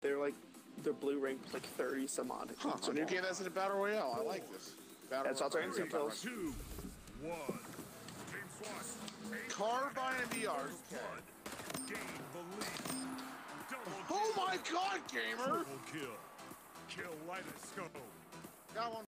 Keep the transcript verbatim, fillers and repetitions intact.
They're like, their blue rank was like thirty some odd. Huh, so new game that's in a battle royale. I like this. Battle That's also instant kills. Two, one. Carbine and V R. Okay. Oh my god, gamer! Double kill. Kill light as scope. Got one.